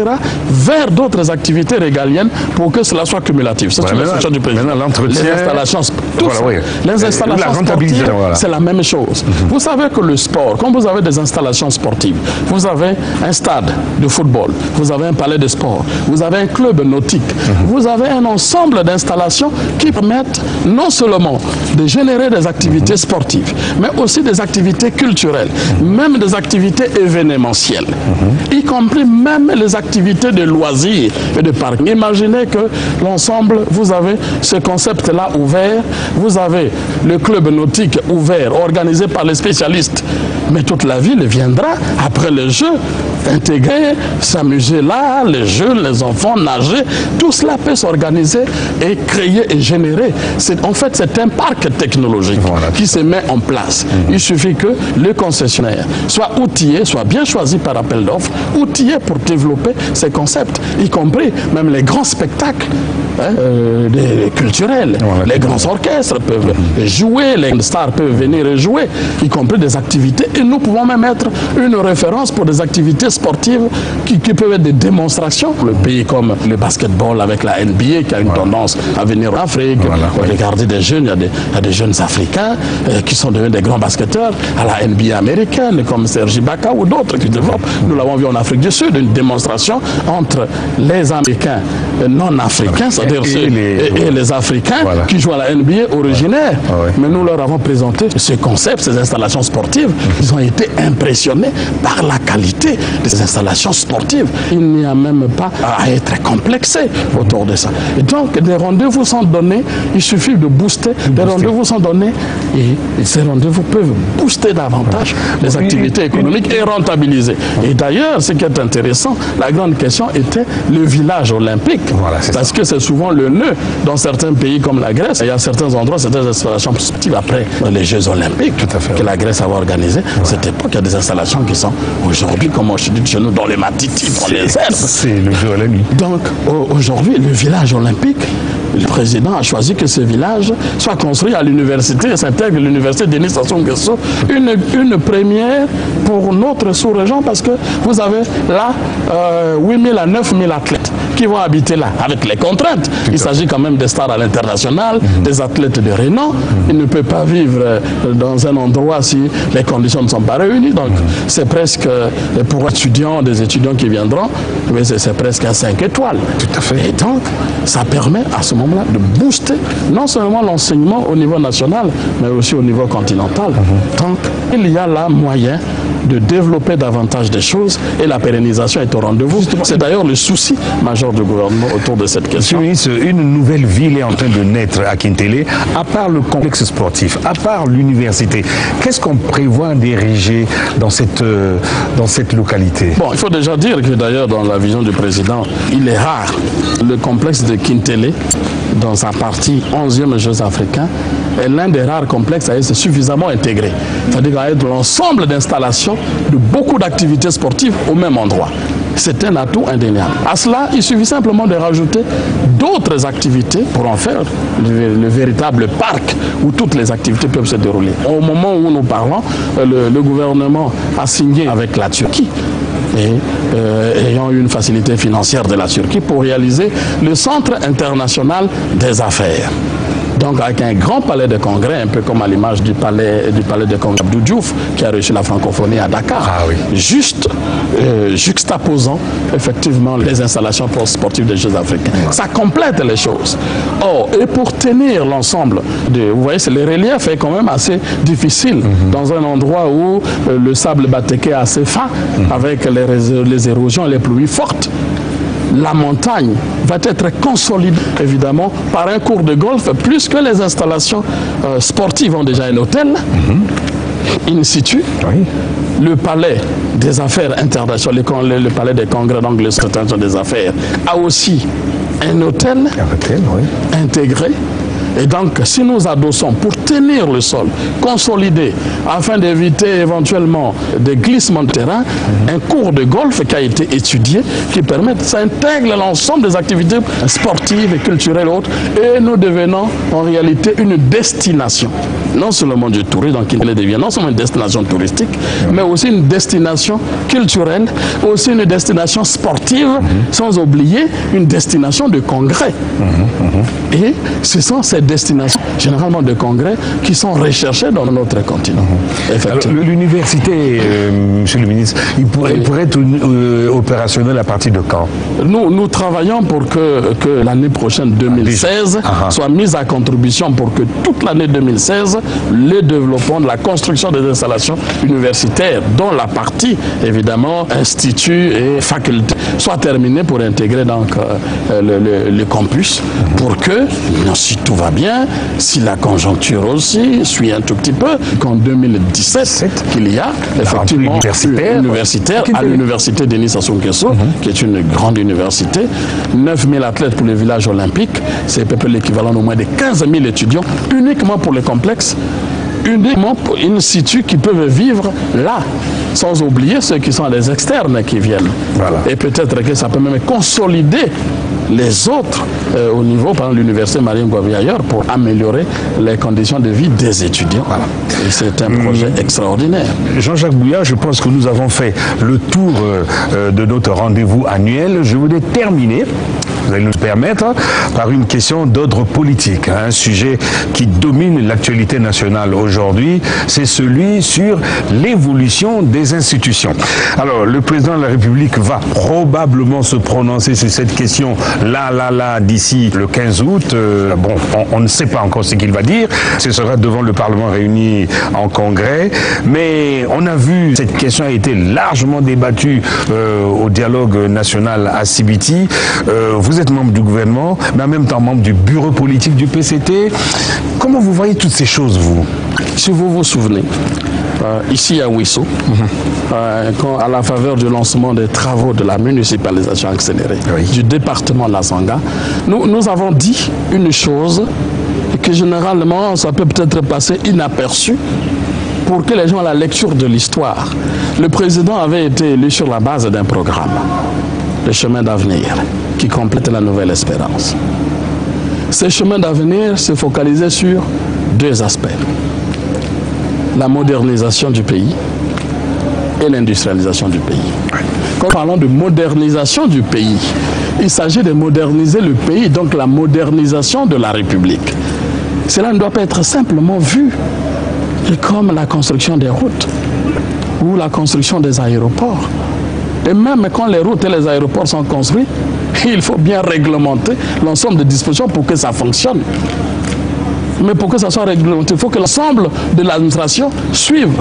vers d'autres activités régaliennes pour que cela soit cumulatif. C'est une instruction du président. Les installations, les installations sportives, c'est la même chose. Vous savez que le sport, quand vous avez des installations sportives, vous avez un stade de football, vous avez un palais de sport, vous avez un club nautique, vous avez un ensemble d'installations qui permettent non seulement de générer des activités sportives, mais aussi des activités culturelles, même des activités événementielles, y compris même les activités de loisirs et de parcs. Imaginez que l'ensemble, vous avez ce concept-là ouvert, vous avez le club nautique ouvert, organisé par les spécialistes, mais toute la ville viendra après le jeu, intégrer, s'amuser là, les jeunes, les enfants, nager, tout cela peut s'organiser et créer et générer. En fait, c'est un parc technologique qui se met en place. Il suffit que le concessionnaire soit outillé, soit bien choisi par appel d'offres, outillé pour développer ces concepts, y compris même les grands spectacles culturels. Les grands orchestres peuvent jouer, les stars peuvent venir jouer, y compris des activités. Et nous pouvons même être une référence pour des activités sportives qui peuvent être des démonstrations. Le pays comme le basketball avec la NBA qui a une tendance à venir en Afrique. Regardez des jeunes, il y a des jeunes Africains qui sont devenus des grands basketteurs à la NBA américaine comme Serge Ibaka ou d'autres qui développent. Nous l'avons vu en Afrique du Sud, une démonstration entre les Américains non africains, c'est-à-dire ceux et les Africains qui jouent à la NBA originaire. Mais nous leur avons présenté ce concept, ces installations sportives. Ils ont été impressionnés par la qualité des installations sportives. Il n'y a même pas à être complexé autour de ça. Et donc, des rendez-vous sont donnés, il suffit de booster. Des rendez-vous sont donnés et ces rendez-vous peuvent booster davantage les activités économiques et rentabiliser. Et d'ailleurs, ce qui est intéressant, la grande question était le village olympique. Parce que c'est souvent le nœud dans certains pays comme la Grèce. Il y a certains endroits, certaines installations sportives après les Jeux olympiques que la Grèce avait organisé. Cette époque, il y a des installations qui sont aujourd'hui, comme on dit chez nous, dans les Matiti, dans les airs. C'est le jeu olympique. Donc, aujourd'hui, le village olympique, le président a choisi que ce village soit construit à l'université, s'intègre l'université Denis Sassou Nguesso, une première pour notre sous-région parce que vous avez là 8 000 à 9 000 athlètes qui vont habiter là, avec les contraintes. Il s'agit quand même des stars à l'international, des athlètes de renom. Ils ne peuvent pas vivre dans un endroit si les conditions ne sont pas réunies. Donc, c'est presque, pour étudiants, des étudiants qui viendront, mais c'est presque à 5 étoiles. Tout à fait. Et donc, ça permet à ce moment-là de booster non seulement l'enseignement au niveau national, mais aussi au niveau continental. Donc, il y a là moyen de développer davantage des choses et la pérennisation est au rendez-vous. C'est d'ailleurs le souci majeur du gouvernement autour de cette question. Monsieur le ministre, une nouvelle ville est en train de naître à Kintélé. À part le complexe sportif, à part l'université, qu'est-ce qu'on prévoit d'ériger dans cette localité? Bon, il faut déjà dire que d'ailleurs dans la vision du président, il est rare. Le complexe de Kintélé, dans sa partie 11e Jeux africains, est l'un des rares complexes à être suffisamment intégré. C'est-à-dire à être l'ensemble d'installations de beaucoup d'activités sportives au même endroit. C'est un atout indéniable. À cela, il suffit simplement de rajouter d'autres activités pour en faire le véritable parc où toutes les activités peuvent se dérouler. Au moment où nous parlons, le gouvernement a signé avec la Turquie et ayant eu une facilité financière de la Turquie pour réaliser le Centre international des affaires. Donc avec un grand palais de congrès, un peu comme à l'image du palais de congrès Abdou Diouf, qui a reçu la francophonie à Dakar, juste juxtaposant effectivement les installations sportives des Jeux africains. Ça complète les choses. Or, et pour tenir l'ensemble, vous voyez, le relief est quand même assez difficile dans un endroit où le sable batéké est assez fin, avec les érosions et les pluies fortes. La montagne va être consolidée, évidemment, par un cours de golf, plus que les installations sportives ont déjà un hôtel, in situ. Le palais des affaires internationales, le palais des congrès d'Angleterre des affaires, a aussi un hôtel intégré. Et donc, si nous adossons pour tenir le sol, consolider, afin d'éviter éventuellement des glissements de terrain, un cours de golf qui a été étudié, qui permet, ça intègre l'ensemble des activités sportives et culturelles et autres, et nous devenons en réalité une destination, non seulement du tourisme, donc il devient non seulement une destination touristique, mais aussi une destination culturelle, aussi une destination sportive, sans oublier une destination de congrès. Et ce sont ces destinations, généralement de congrès, qui sont recherchées dans notre continent. L'université, monsieur le ministre, il pourrait être opérationnel à partir de quand? Nous travaillons pour que l'année prochaine, 2016, soit mise à contribution pour que toute l'année 2016, le développement de la construction des installations universitaires, dont la partie, évidemment, institut et faculté, soit terminée pour intégrer donc le campus, pour que, si tout va bien, si la conjoncture aussi suit un tout petit peu, qu'en 2017, qu'il y a effectivement universitaire à l'université Denis Sassou Nguesso, qui est une grande université, 9000 athlètes pour les villages olympiques, c'est à peu près l'équivalent au moins de 15 000 étudiants, uniquement pour les complexes, uniquement pour in situ qui peuvent vivre là, sans oublier ceux qui sont des externes qui viennent. Et peut-être que ça peut même consolider les autres au niveau, par exemple, l'université Marine Gouavi ailleurs, pour améliorer les conditions de vie des étudiants. Et c'est un projet extraordinaire. Jean-Jacques Bouya, je pense que nous avons fait le tour de notre rendez-vous annuel. Je voudrais terminer, vous allez nous permettre, par une question d'ordre politique. Un sujet qui domine l'actualité nationale aujourd'hui, c'est celui sur l'évolution des institutions. Alors, le président de la République va probablement se prononcer sur cette question là, d'ici le 15 août. Bon, on ne sait pas encore ce qu'il va dire. Ce sera devant le Parlement réuni en congrès. Mais on a vu, cette question a été largement débattue au dialogue national à Sibiti. Vous êtes membre du gouvernement, mais en même temps membre du bureau politique du PCT. Comment vous voyez toutes ces choses, vous? Si vous vous souvenez, ici à Ouesso, à la faveur du lancement des travaux de la municipalisation accélérée du département de la Sangha, nous avons dit une chose que généralement ça peut peut-être passer inaperçu pour que les gens aient la lecture de l'histoire. Le président avait été élu sur la base d'un programme, le chemin d'avenir, qui complète la nouvelle espérance. Ce chemin d'avenir se focalisait sur deux aspects: la modernisation du pays et l'industrialisation du pays. Quand nous parlons de modernisation du pays, il s'agit de moderniser le pays, donc la modernisation de la République. Cela ne doit pas être simplement vu comme la construction des routes ou la construction des aéroports. Et même quand les routes et les aéroports sont construits, il faut bien réglementer l'ensemble des dispositions pour que ça fonctionne. Mais pour que ça soit réglementé, il faut que l'ensemble de l'administration suive,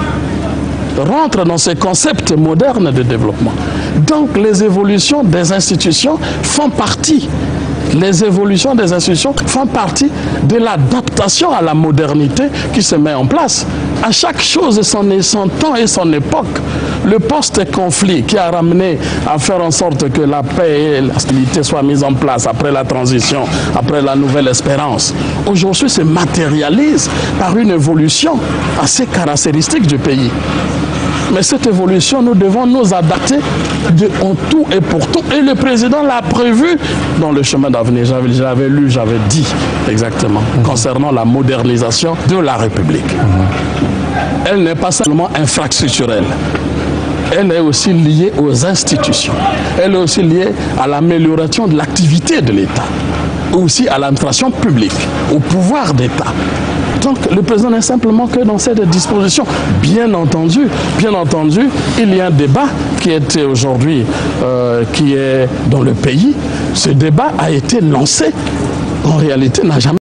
rentre dans ces concepts modernes de développement. Donc les évolutions des institutions font partie. Les évolutions des institutions font partie de l'adaptation à la modernité qui se met en place. À chaque chose son temps et son époque. Le post-conflit qui a ramené à faire en sorte que la paix et la stabilité soient mises en place après la transition, après la nouvelle espérance, aujourd'hui se matérialise par une évolution assez caractéristique du pays. Mais cette évolution, nous devons nous adapter en tout et pour tout. Et le président l'a prévu dans le chemin d'avenir. J'avais lu, j'avais dit exactement, concernant la modernisation de la République. Elle n'est pas seulement infrastructurelle. Elle est aussi liée aux institutions. Elle est aussi liée à l'amélioration de l'activité de l'État. Aussi à l'administration publique, au pouvoir d'État. Donc le président n'est simplement que dans cette disposition. Bien entendu, il y a un débat qui était aujourd'hui, qui est dans le pays. Ce débat a été lancé. En réalité, n'a jamais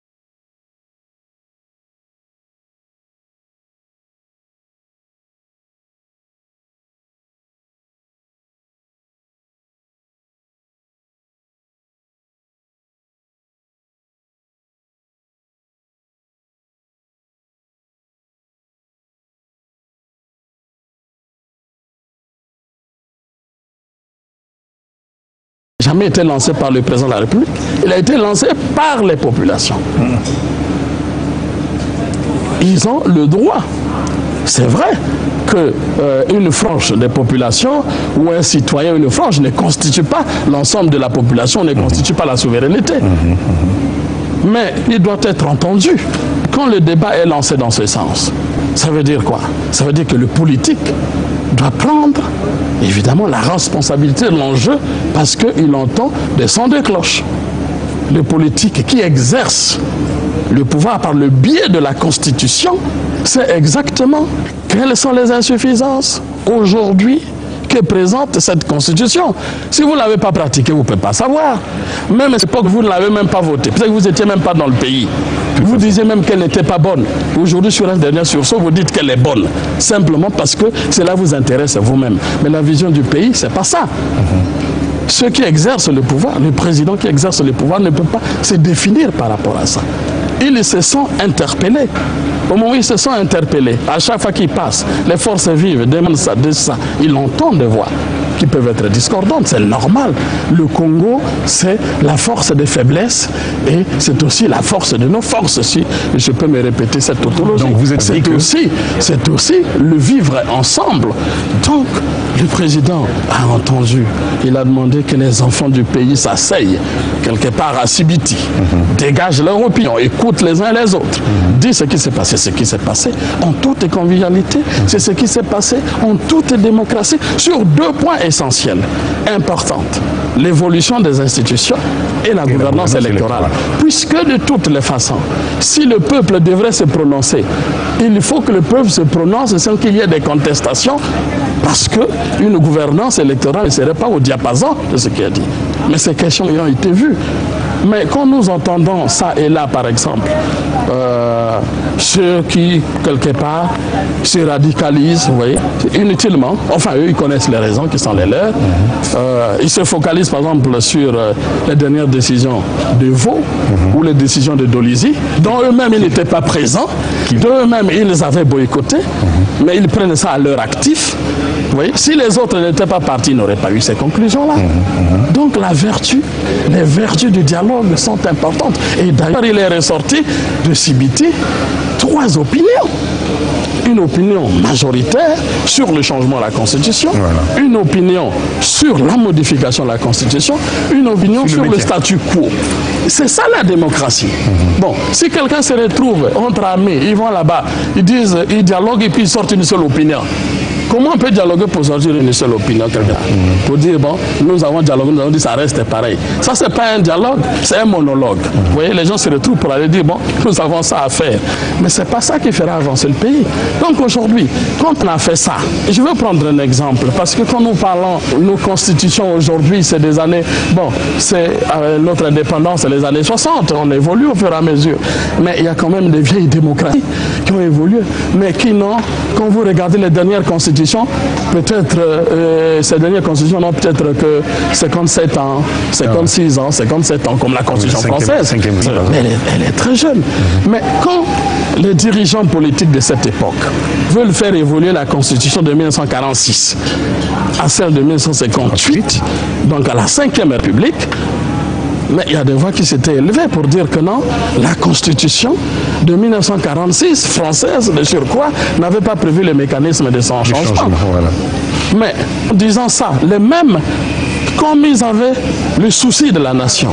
jamais été lancé par le président de la République, il a été lancé par les populations. Ils ont le droit. C'est vrai qu'une frange des populations ou un citoyen, une frange ne constitue pas l'ensemble de la population, ne constitue pas la souveraineté. Mais il doit être entendu. Quand le débat est lancé dans ce sens, ça veut dire quoi? Ça veut dire que le politique doit prendre évidemment la responsabilité de l'enjeu parce qu'il entend des sons de cloche. Le politique qui exerce le pouvoir par le biais de la Constitution, c'est exactement quelles sont les insuffisances aujourd'hui que présente cette Constitution. Si vous ne l'avez pas pratiquée, vous ne pouvez pas savoir. Même à l'époque, vous ne l'avez même pas votée. Peut-être que vous n'étiez même pas dans le pays. Vous disiez même qu'elle n'était pas bonne. Aujourd'hui, sur un dernier sursaut, vous dites qu'elle est bonne. Simplement parce que cela vous intéresse vous-même. Mais la vision du pays, ce n'est pas ça. Ceux qui exercent le pouvoir, le président qui exerce le pouvoir ne peut pas se définir par rapport à ça. Ils se sont interpellés. Au moment où ils se sont interpellés, à chaque fois qu'ils passent, les forces vives demandent ça, de ça. Ils entendent des voix qui peuvent être discordantes, c'est normal. Le Congo, c'est la force des faiblesses et c'est aussi la force de nos forces, si je peux me répéter cette tautologie. Donc vous êtes c'est aussi le vivre ensemble. Donc, le président a entendu, il a demandé que les enfants du pays s'asseyent quelque part à Sibiti, dégagent leur opinion, écoutent les uns les autres, disent ce qui s'est passé. Ce qui s'est passé en toute convivialité, c'est ce qui s'est passé en toute démocratie sur deux points essentiels, importants, l'évolution des institutions et la gouvernance électorale. Puisque de toutes les façons, si le peuple devrait se prononcer, il faut que le peuple se prononce sans qu'il y ait des contestations, parce qu'une gouvernance électorale ne serait pas au diapason de ce qui est dit. Mais ces questions ayant été vues. Mais quand nous entendons ça et là, par exemple, ceux qui, quelque part, se radicalisent, vous voyez, inutilement, enfin, eux, ils connaissent les raisons qui sont les leurs. Ils se focalisent, par exemple, sur les dernières décisions de Vaud ou les décisions de Dolizy, dont eux-mêmes, ils n'étaient pas présents, d'eux-mêmes, ils les avaient boycottés, mais ils prennent ça à leur actif. Vous voyez, si les autres n'étaient pas partis, ils n'auraient pas eu ces conclusions-là. Donc, la vertu, les vertus du dialogue sont importantes. Et d'ailleurs, il est ressorti de Sibiti 3 opinions. Une opinion majoritaire sur le changement de la Constitution, une opinion sur la modification de la Constitution, une opinion sur le statu quo. C'est ça la démocratie. Bon, si quelqu'un se retrouve entre amis, ils vont là-bas, ils disent, ils dialoguent et puis ils sortent une seule opinion. Comment on peut dialoguer pour sortir une seule opinion quelqu'un? Pour dire, bon, nous avons dialogué, nous avons dit ça reste pareil. Ça, c'est pas un dialogue, c'est un monologue. Vous voyez, les gens se retrouvent pour aller dire, bon, nous avons ça à faire. Mais c'est pas ça qui fera avancer le pays. Donc aujourd'hui, quand on a fait ça, je vais prendre un exemple, parce que quand nous parlons, nos constitutions aujourd'hui, c'est des années, bon, c'est notre indépendance, c'est les années 60, on évolue au fur et à mesure. Mais il y a quand même des vieilles démocraties qui ont évolué, mais qui n'ont, quand vous regardez les dernières constitutions, peut-être ces dernières constitutions n'ont peut-être que 57 ans, 56 ans, 57 ans, comme la constitution française. Mais elle est très jeune. Mais quand les dirigeants politiques de cette époque veulent faire évoluer la constitution de 1946 à celle de 1958, donc à la 5e République, mais il y a des voix qui s'étaient élevées pour dire que non, la Constitution de 1946, française de surcroît, n'avait pas prévu le mécanisme de son changement. Mais en disant ça, les mêmes, comme ils avaient le souci de la nation,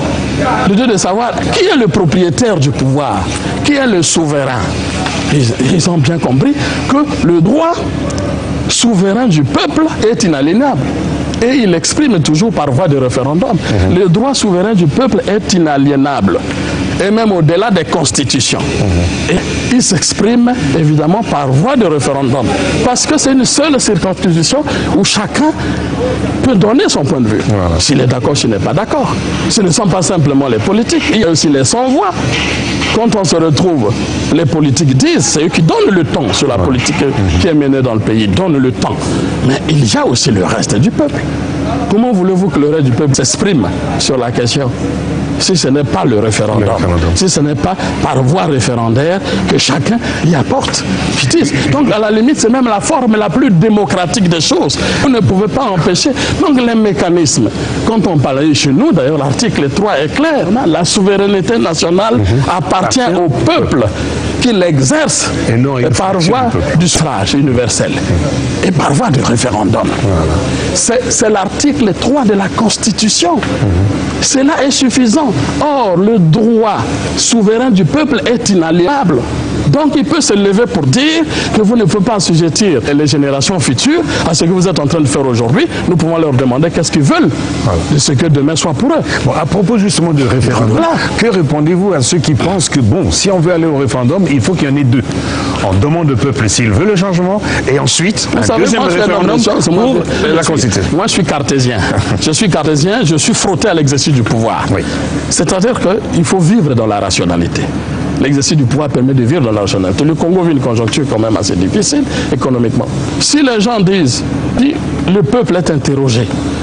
de savoir qui est le propriétaire du pouvoir, qui est le souverain, ils ont bien compris que le droit souverain du peuple est inaliénable. Et il l'exprime toujours par voie de référendum. Le droit souverain du peuple est inaliénable. Et même au-delà des constitutions. Et il s'exprime évidemment par voie de référendum. Parce que c'est une seule circonscription où chacun peut donner son point de vue. S'il est d'accord, s'il n'est pas d'accord. Ce ne sont pas simplement les politiques, il y a aussi les sans-voix. Quand on se retrouve, les politiques disent, c'est eux qui donnent le ton sur la politique qui est menée dans le pays, donnent le temps. Mais il y a aussi le reste du peuple. Comment voulez-vous que le reste du peuple s'exprime sur la question? si ce n'est pas le référendum, si ce n'est pas par voie référendaire que chacun y apporte. Donc à la limite, c'est même la forme la plus démocratique des choses. Vous ne pouvez pas empêcher. Donc les mécanismes, quand on parle chez nous, d'ailleurs l'article 3 est clair, la souveraineté nationale appartient au peuple qui l'exerce par voie du suffrage universel et par voie de référendum. C'est l'article 3 de la Constitution. Cela est suffisant. Or, le droit souverain du peuple est inaliénable. Donc, il peut se lever pour dire que vous ne pouvez pas assujettir les générations futures à ce que vous êtes en train de faire aujourd'hui. Nous pouvons leur demander qu'est-ce qu'ils veulent de ce que demain soit pour eux. Bon, à propos justement de référendum, que répondez-vous à ceux qui pensent que, bon, si on veut aller au référendum, il faut qu'il y en ait deux. On demande au peuple s'il veut le changement et ensuite un deuxième référendum pour la Constitution. Moi, je suis cartésien. Je suis frotté à l'exercice du pouvoir. C'est-à-dire qu'il faut vivre dans la rationalité. L'exercice du pouvoir permet de vivre dans la rationalité. Le Congo vit une conjoncture quand même assez difficile économiquement. Si les gens disent le peuple est interrogé,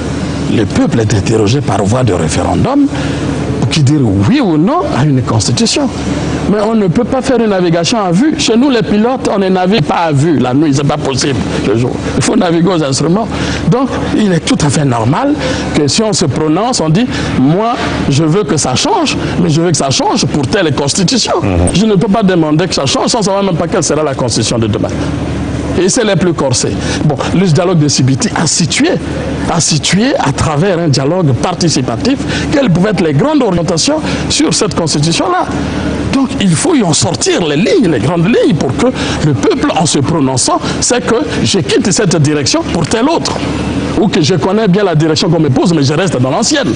par voie de référendum, qui dire oui ou non à une constitution. Mais on ne peut pas faire une navigation à vue. Chez nous, les pilotes, on ne navigue pas à vue. La nuit, ce n'est pas possible le jour. Il faut naviguer aux instruments. Donc, il est tout à fait normal que si on se prononce, on dit, moi, je veux que ça change, mais je veux que ça change pour telle constitution. Je ne peux pas demander que ça change sans savoir même pas quelle sera la constitution de demain. Et c'est les plus corsés. Bon, le dialogue de Sibiti a situé à travers un dialogue participatif quelles pouvaient être les grandes orientations sur cette constitution-là. Donc il faut y en sortir les lignes, les grandes lignes, pour que le peuple, en se prononçant, sait que je quitte cette direction pour telle autre. Ou que je connais bien la direction qu'on me pose, mais je reste dans l'ancienne.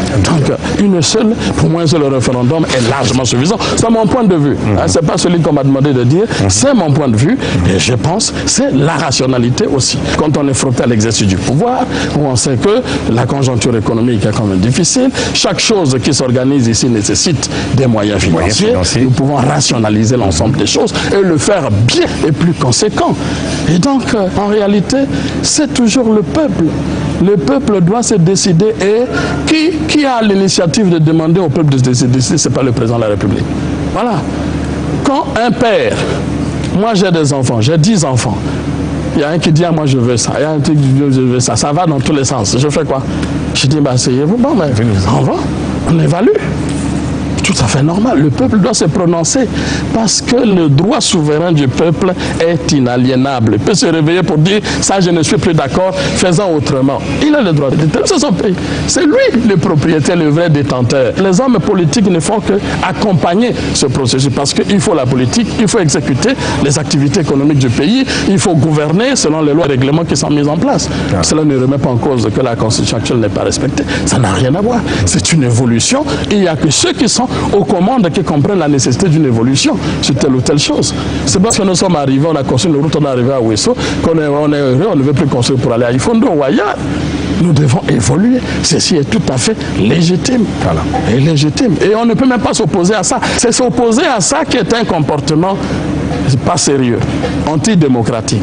Donc, pour moi, un seul référendum est largement suffisant. C'est mon point de vue. C'est pas celui qu'on m'a demandé de dire. C'est mon point de vue. Et je pense c'est la rationalité aussi. Quand on est frotté à l'exercice du pouvoir, où on sait que la conjoncture économique est quand même difficile, chaque chose qui s'organise ici nécessite des moyens financiers. Nous pouvons rationaliser l'ensemble des choses et le faire bien et plus conséquent. Et donc, en réalité, c'est toujours le peuple. Le peuple doit se décider et qui a l'initiative de demander au peuple de se décider, ce n'est pas le président de la République. Voilà. Quand un père, moi j'ai des enfants, j'ai 10 enfants, il y a un qui dit moi je veux ça, il y a un qui dit je veux ça, ça va dans tous les sens. Je fais quoi? Je dis asseyez-vous, bon mais on évalue. Tout à fait normal. Le peuple doit se prononcer parce que le droit souverain du peuple est inaliénable. Il peut se réveiller pour dire ça je ne suis plus d'accord, faisons autrement. Il a le droit de dire c'est son pays. C'est lui le propriétaire, le vrai détenteur. Les hommes politiques ne font que accompagner ce processus parce qu'il faut la politique, il faut exécuter les activités économiques du pays, il faut gouverner selon les lois et règlements qui sont mis en place. Cela ne remet pas en cause que la constitution actuelle n'est pas respectée. Ça n'a rien à voir. C'est une évolution. Et il n'y a que ceux qui sont aux commandes qui comprennent la nécessité d'une évolution sur telle ou telle chose. C'est parce que nous sommes arrivés, on a construit une route, on est arrivé à Ouesso, qu'on est heureux, on ne veut plus construire pour aller à Ifondo ou ailleurs. Nous devons évoluer. Ceci est tout à fait légitime. Voilà. Et légitime. Et on ne peut même pas s'opposer à ça. C'est s'opposer à ça qui est un comportement pas sérieux, antidémocratique.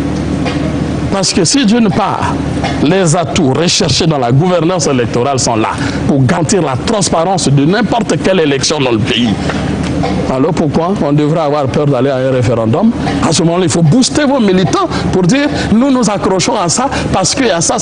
Parce que si d'une part, les atouts recherchés dans la gouvernance électorale sont là pour garantir la transparence de n'importe quelle élection dans le pays, alors pourquoi on devrait avoir peur d'aller à un référendum? À ce moment-là, il faut booster vos militants pour dire nous nous accrochons à ça parce qu'il y a ça.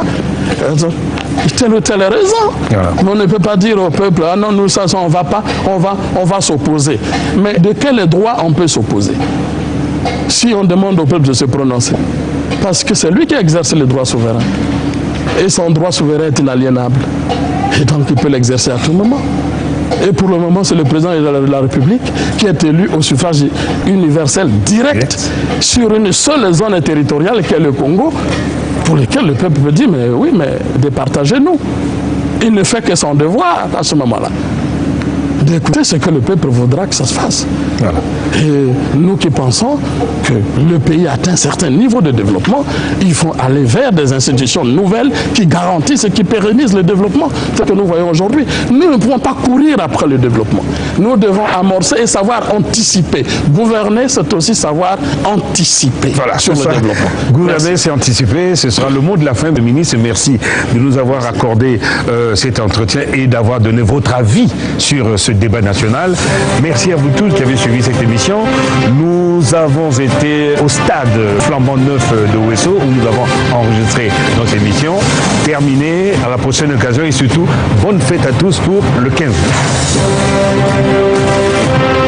Telle ou telle raison. Voilà. On ne peut pas dire au peuple ah non, nous ça on va pas, on va s'opposer. Mais de quel droit on peut s'opposer si on demande au peuple de se prononcer? Parce que c'est lui qui exerce le droit souverain. Et son droit souverain est inaliénable. Et donc il peut l'exercer à tout moment. Et pour le moment, c'est le président de la République qui est élu au suffrage universel direct sur une seule zone territoriale qui est le Congo, pour lequel le peuple peut dire mais oui, mais départagez-nous. Il ne fait que son devoir à ce moment-là. d'écouter ce que le peuple voudra que ça se fasse. Voilà. Et nous qui pensons que le pays atteint un certain niveau de développement, il faut aller vers des institutions nouvelles qui garantissent et qui pérennisent le développement. C'est ce que nous voyons aujourd'hui. Nous ne pouvons pas courir après le développement. Nous devons amorcer et savoir anticiper. Gouverner, c'est aussi savoir anticiper sur le développement. Gouverner, c'est anticiper. Ce sera le mot de la fin, le ministre. Merci de nous avoir accordé cet entretien et d'avoir donné votre avis sur ce débat national. Merci à vous tous qui avez suivi cette émission. Nous avons été au stade flambant neuf de Ouesso où nous avons enregistré notre émission. Terminé, à la prochaine occasion et surtout, bonne fête à tous pour le 15 août.